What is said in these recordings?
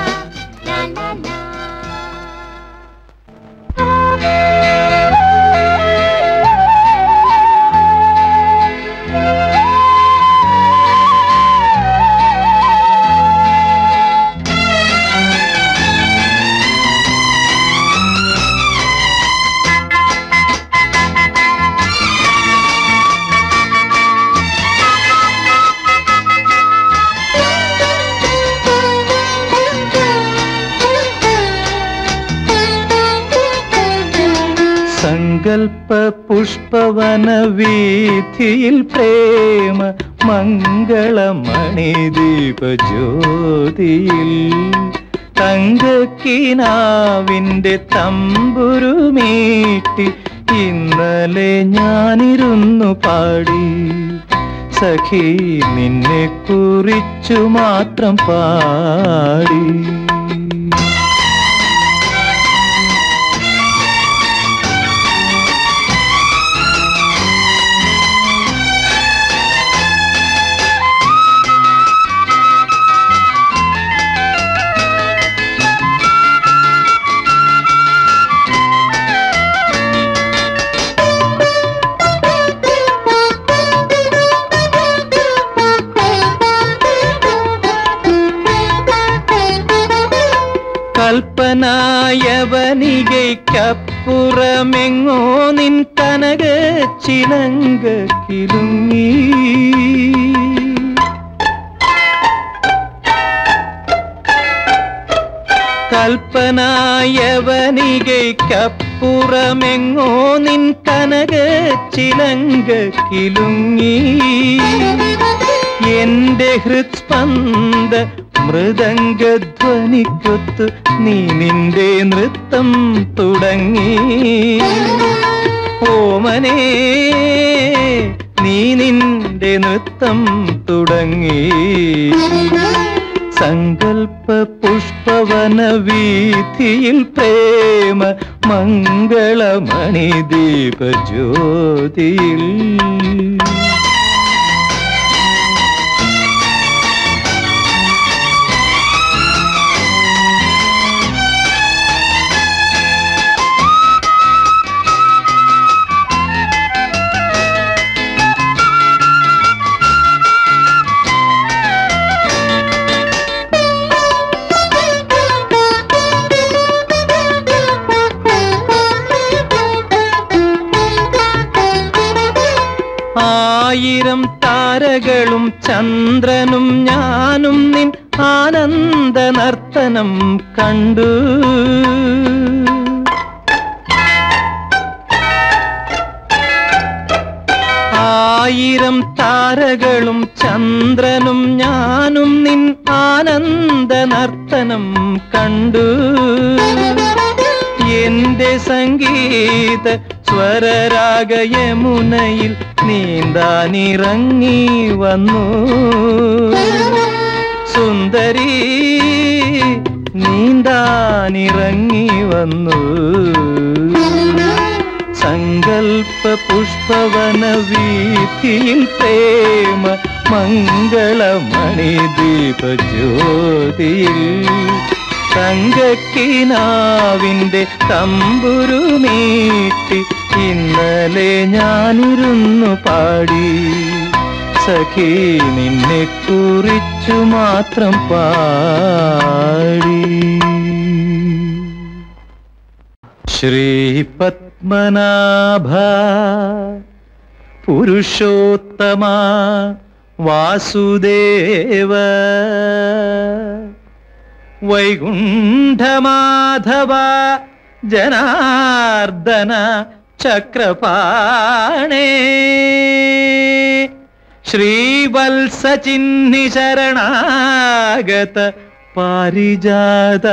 സങ്കൽപ്പ പുഷ്പവന വീഥിയിൽ പ്രേമ മംഗളമണിദീപജ്യോതിയിൽ തങ്കക്കിനാവിൻ്റെ തമ്പുരുമീട്ടി ഇന്നലെ ഞാനിരുന്നു പാടി സഖി നിന്നെ കുറിച്ചു മാത്രം പാടി. കൽപ്പനായവനികയ്ക്കപ്പുറമെങ്ങോ നിൻ കനക ചിലങ്ക കിലുങ്ങി കൽപ്പനായവനികയ്ക്കപ്പുറമെങ്ങോ നിൻ കനക ചിലങ്ക കിലുങ്ങി എന്റെ ഹൃത്സ്പന്ദ മൃദംഗധ്വനിക്കൊത്ത് നീ നിന്റെ നൃത്തം തുടങ്ങി ഓമനേ നീ നിന്റെ നൃത്തം തുടങ്ങി സങ്കൽപ്പ പുഷ്പവന വീഥിയിൽ പ്രേമ മംഗളമണി ദീപജ്യോതിയിൽ ആയിരം താരകളും ചന്ദ്രനും ഞാനും നിൻ ആനന്ദ നർത്തനം കണ്ടു ആയിരം താരകളും ചന്ദ്രനും ഞാനും നിൻ ആനന്ദ നർത്തനം കണ്ടു എന്റെ സംഗീത സ്വരരാഗ യമുനയിൽ നീന്താനിറങ്ങി വന്നു സുന്ദരി നീന്താനിറങ്ങി വന്നു സങ്കൽപ്പ പുഷ്പവന വീഥിയിൽ പ്രേമ മംഗളമണി ദീപജ്യോതിയിൽ തങ്കക്കിനാവിന്റെ തമ്പുരുമീട്ടി ഇന്നലെ ഞാനിരുന്നു പാടി സഖി നിന്നെ കുറിച്ചു മാത്രം പാടി ശ്രീപത്മനാഭ പുരുഷോത്തമ വാസുദേവ വൈകുണ്ഠമാധവ ജനാർദ്ദന ചക്രപാണേ ശ്രീവത്സചിഹ്നി ശരണാഗത പാരിജാത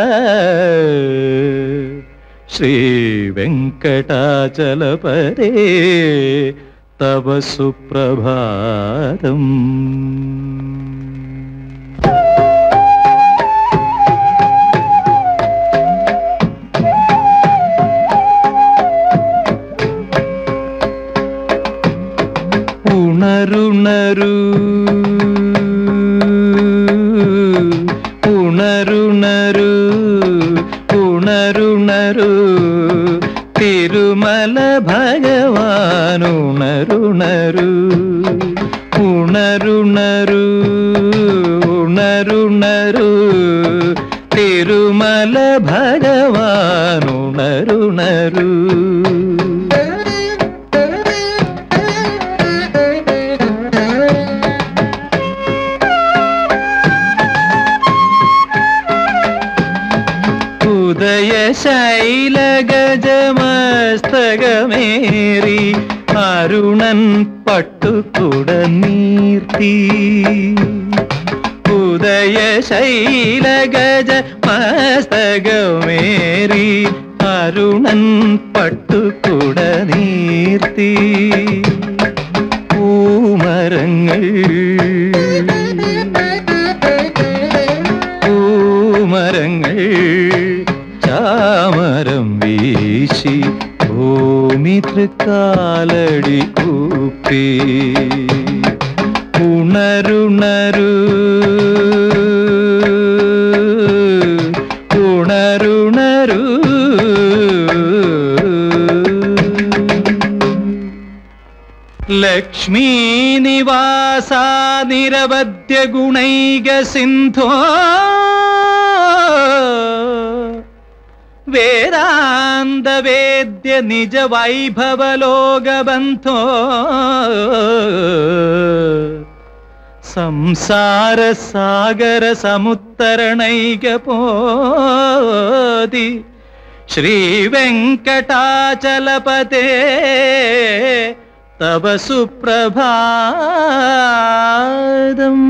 ശ്രീവെങ്കടാചലപരേ തവ സുപ്രഭാതം. ഉണരുണരു ഉണരുണരു ഉണരുണരു തിരുമല ഭഗവാൻ ഉണരുണരു ഉണരുണരു ഉണരുണരു തിരുമല ഭഗവാൻ ഉണരുണരു ഉദയശൈലഗജമസ്തകമേറി അരുണൻ പട്ടുകുട നീർത്തി ഉദയശൈലഗജമസ്തകമേറി അരുണൻ പട്ടുകുട നീർത്തി പൂമരങ്ങൾ പൂമരങ്ങൾ ചാമരം വീശി ഭൂമി തൃക്കാലടി കൂപ്പി ഉണരുണരു ഉണരുണരു ലക്ഷ്മീ നിവാസ നിരവധ്യ ഗുണൈക സിന്ധോ വേദാന്ത വേദ്യ നിജ വൈഭവലോകബന്ധോ സംസാര സാഗര സമുത്തരണൈക പോതി ശ്രീ വെങ്കടാചലപതേ തവ സുപ്രഭാതം.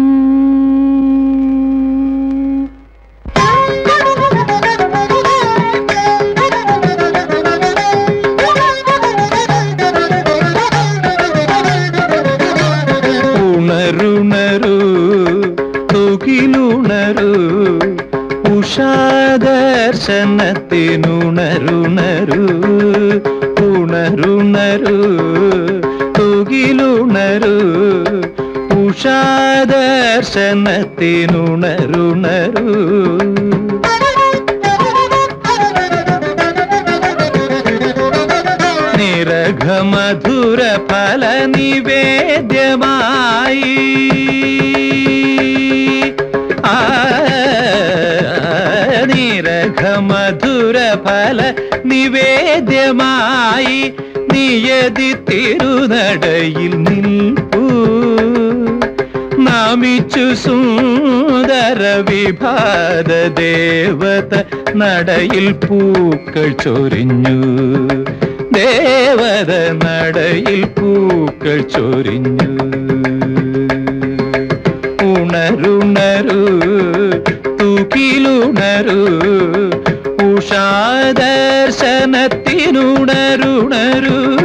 ഉണരുണരു തുകിലുണരു ഉഷാദർശനത്തിനുണരുണരു ഉണരുണരു തുകിലുണരു ഉഷാദർശനത്തിനുണരുണരു. നിരഘമധുര ഫല നിവേദ്യമായി നിരഘമധുര ഫല നിവേദ്യമായി നിയതി തിരുനടയിൽ നിൽപ്പൂ നമിച്ചു സുന്ദര വിഭാത ദേവത നടയിൽ പൂക്കൾ ചൊരിഞ്ഞു ദേവത നടയിൽ പൂക്കൾ ചൊരിഞ്ഞു. ഉണരുണരു തുകിലുണരു ഉഷാദർശനത്തിനുണരുണരു